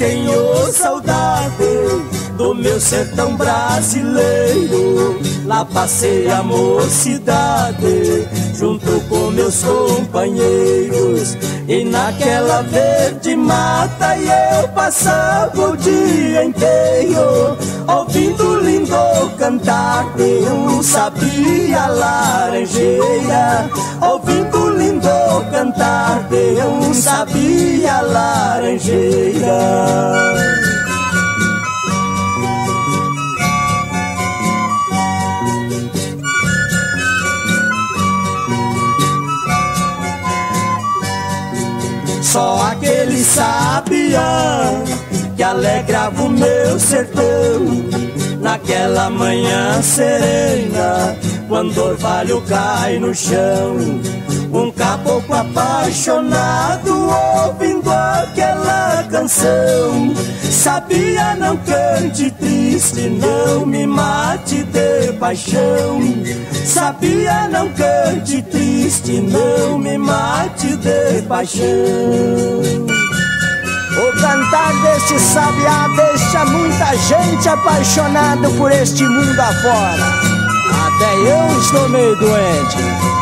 tenho saudade do meu sertão brasileiro. Lá passei a mocidade junto com meus companheiros, e naquela verde mata eu passava o dia inteiro ouvindo lindo cantar de um sabia laranjeira, ouvindo lindo cantar de um sabia laranjeira. Só aquele sabiá que alegrava o meu sertão naquela manhã serena, quando o orvalho cai no chão. Um caboclo apaixonado ouvindo aquela canção. Sabia, não cante triste, não me mate de paixão. Sabia, não cante triste, não me mate de paixão. O cantar deste sabiá deixa muita gente apaixonada por este mundo afora. Até eu estou meio doente.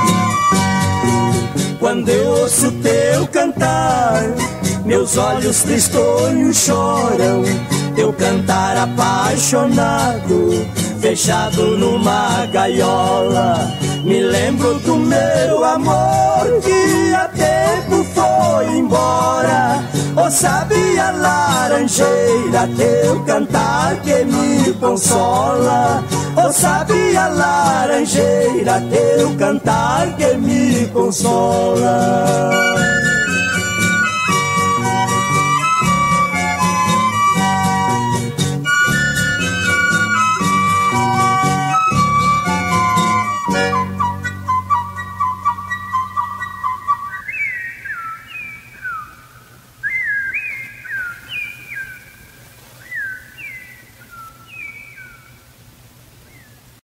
Quando eu ouço teu cantar, meus olhos tristonhos choram. Teu cantar apaixonado, fechado numa gaiola. Me lembro do meu amor que há tempo foi embora. Oh, sabia laranjeira, teu cantar que me consola. Oh, sabia laranjeira, teu cantar que me consola.